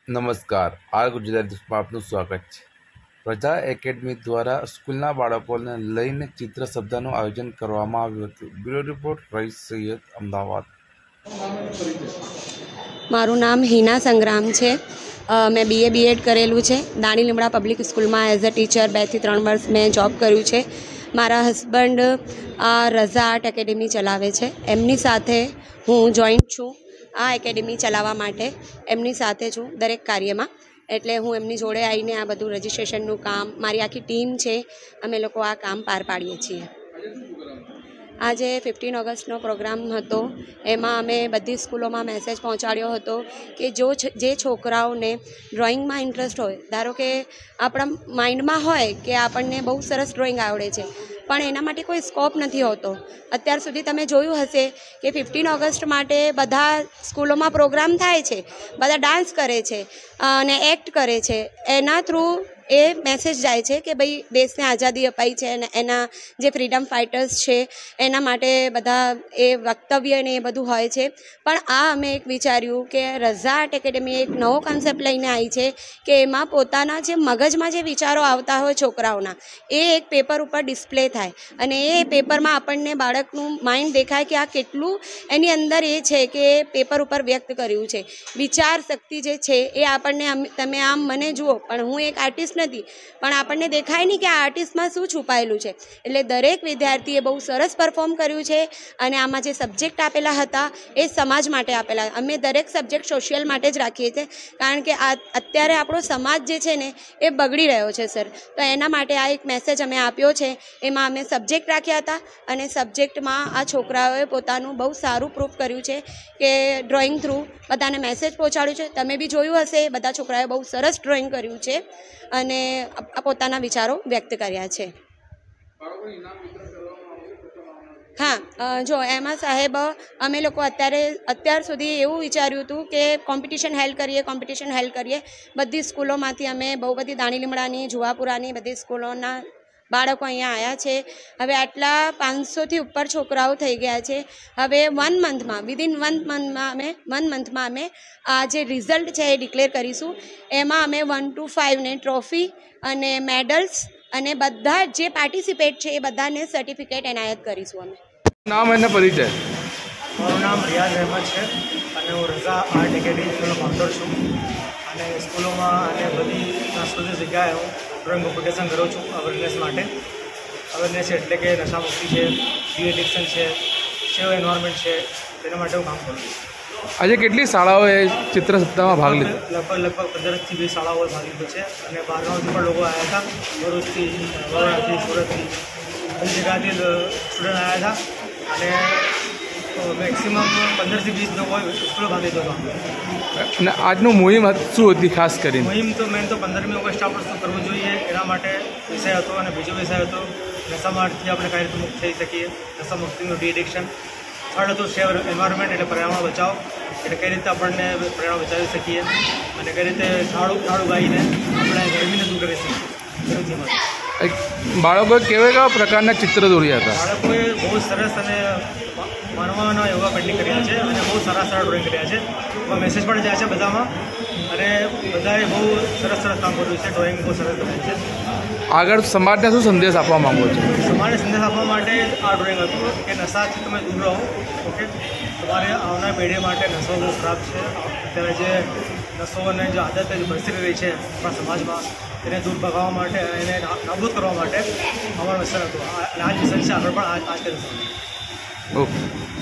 નમસ્કાર, આ ગુજરાતી ન્યૂઝમાં આપનું સ્વાગત છે। પ્રજા એકેડમી દ્વારા સ્કૂલના બાળકોને લઈને ચિત્ર સ્પર્ધાનું આયોજન કરવામાં આવ્યું હતું। Bureau report Rais Sayed, Ahmedabad. મારું નામ હિના સંગ્રામ છે। મેં BA B.Ed કરેલું છે। દાણી લીમડા પબ્લિક સ્કૂલમાં એઝ અ ટીચર 2 થી 3 વર્ષ મેં જોબ કર્યું છે। મારા હસબન્ડ રઝા આર્ટ એકેડમી ચલાવે છે, એમની સાથે હું જોઈન્ટ છું આ એકેડમી ચલાવવા માટે। એમની સાથે છું દરેક કાર્યમાં, એટલે હું એમની જોડે આવીને આ બધું રજિસ્ટ્રેશનનું કામ, મારી આખી ટીમ છે, અમે લોકો આ કામ પાર પાડીએ છીએ। આજે 15 ઓગસ્ટનો પ્રોગ્રામ હતો, એમાં અમે બધી સ્કૂલોમાં મેસેજ પહોંચાડ્યો હતો કે જે છોકરાઓને ડ્રોઈંગમાં ઇન્ટરેસ્ટ હોય, ધારો કે આપણા માઇન્ડમાં હોય કે આપણને બહુ સરસ ડ્રોઈંગ આવડે છે પણ એના માટે કોઈ સ્કોપ નથી હોતો। અત્યાર સુધી તમે જોયું હશે કે 15 ઓગસ્ટ માટે બધા સ્કૂલોમાં પ્રોગ્રામ થાય છે, બધા ડાન્સ કરે છે અને એક્ટ કરે છે, એના થ્રુ એ મેસેજ જાય છે કે ભાઈ દેશને આઝાદી અપાઈ છે અને એના જે ફ્રીડમ ફાઇટર્સ છે એના માટે બધા એ વક્તવ્ય ને એ બધું હોય છે। પણ આ અમે એક વિચાર્યું કે રઝા આર્ટ એકેડમી એક નવો કોન્સેપ્ટ લઈને આવી છે કે એમાં પોતાના જે મગજમાં જે વિચારો આવતા હોય છોકરાઓના, એ એક પેપર ઉપર ડિસ્પ્લે થાય અને એ પેપરમાં આપણને બાળકનું માઇન્ડ દેખાય કે આ કેટલું એની અંદર એ છે કે પેપર ઉપર વ્યક્ત કર્યું છે। વિચાર શક્તિ જે છે એ આપણને, તમે આમ મને જુઓ પણ હું એક આર્ટિસ્ટ નથી, પણ આપણને દેખાય નહીં કે આ આર્ટિસ્ટમાં શું છુપાયેલું છે। એટલે દરેક વિદ્યાર્થીએ બહુ સરસ પરફોર્મ કર્યું છે અને આમાં જે સબ્જેક્ટ આપેલા હતા એ સમાજ માટે આપેલા। અમે દરેક સબ્જેક્ટ સોશિયલ માટે જ રાખીએ છીએ, કારણ કે અત્યારે આપણો સમાજ જે છે ને એ બગડી રહ્યો છે સર, તો એના માટે આ એક મેસેજ અમે આપ્યો છે। એમાં અમે સબ્જેક્ટ રાખ્યા હતા અને સબ્જેક્ટમાં આ છોકરાઓએ પોતાનું બહુ સારું પ્રૂફ કર્યું છે કે ડ્રોઈંગ થ્રુ બધાને મેસેજ પહોંચાડ્યું છે। તમે બી જોયું હશે, બધા છોકરાઓએ બહુ સરસ ડ્રોઈંગ કર્યું છે અને પોતાના વિચારો વ્યક્ત કર્યા છે। હા, જો એમાં સાહેબ અમે લોકો અત્યાર સુધી એવું વિચાર્યું હતું કે કોમ્પિટિશન હેલ્ડ કરીએ। બધી સ્કૂલોમાંથી અમે બહુ બધી દાણી લીમડાની, જુવાપુરાની બધી સ્કૂલોના બાળકો અહીંયા આવ્યા છે। હવે આટલા 500થી ઉપર છોકરાઓ થઈ ગયા છે। હવે 1 મંથમાં, વિધિન 1 મંથમાં અમે આ જે રિઝલ્ટ છે એ ડિક્લેર કરીશું। એમાં અમે 1 to 5 ને ટ્રોફી અને મેડલ્સ અને બધા જે પાર્ટિસિપેટ છે એ બધાને સર્ટિફિકેટ એનાયત કરીશું અમે। નામ અને પરિચય? મારું નામ રિયાઝ અહેમદ છે અને હું રઝા આર્ટ એકેડમીનો ફાઉન્ડર છું અને સ્કૂલોમાં અને બધી સાંસ્કૃતિક જગ્યાએ હું ડ્રોઈંગ કોમ્પિટિશન કરું છું અવેરનેસ માટે। અવેરનેસ એટલે કે નશામુક્તિ છે, ડી એડિક્શન છે, સેવ એન્વાયરમેન્ટ છે, તેના માટે હું કામ કરું છું। આજે કેટલી શાળાઓએ ચિત્ર સ્પર્ધામાં ભાગ લીધો? લગભગ 15થી 20 શાળાઓએ ભાગ લીધો છે અને બહારગામથી પણ લોકો આવ્યા હતા। ભરૂચથી, વડોદરાથી, સુરતથી, બધી જગ્યાથી સ્ટુડન્ટ આવ્યા હતા અને મેક્સિમમ 15થી 20 લોકોએ સ્કૂલો ભાગ લીધો હતો। અને આજનું મુહિમ શું હતી ખાસ કરીને? મુહિમ તો મેન તો 15મી ઓગસ્ટ આપણે શું કરવું જોઈએ એના માટે વિષય હતો અને બીજો વિષય હતો નશામાંથી આપણે કઈ રીતે મુક્ત થઈ શકીએ, નશામુક્તિનું ડી એડિક્શન। થર્ડ હતું સેવ એન્વાયરમેન્ટ એટલે પર્યાવરણ બચાવ, એટલે કઈ રીતે આપણને પર્યાવરણ બચાવી શકીએ અને કઈ રીતે ઝાડુ ગાઈને આપણે ગરમીને દૂર કરી શકીએ। બાળકોએ કેવા પ્રકારના ચિત્ર દોર્યા હતા? બાળકોએ બહુ સરસ અને માનવાના યોગા પેઇન્ટિંગ કર્યા છે અને બહુ સારા ડ્રોઈંગ કર્યા છે। એમાં મેસેજ પણ જાય છે બધામાં અને બધાએ બહુ સરસ કામ કર્યું છે, ડ્રોઈંગ બહુ સરસ કર્યું છે। આગળ સમાજને શું સંદેશ આપવા માંગો છો? સમાજને સંદેશ આપવા માટે આ ડ્રોઈંગ હતું કે નશાથી તમે દૂર રહો। ઓકે, તમારે આવનાર પેઢી માટે નશો બહુ ખરાબ છે। અત્યારે જે નશો અને જે આદત બસરી રહી છે આપણા સમાજમાં, એને દૂર ભગાવવા માટે, એને નાબૂદ કરવા માટે અમારું મિશન હતું અને આ જ મિશન છે, આગળ પણ આ જ કરીશું। ઓકે।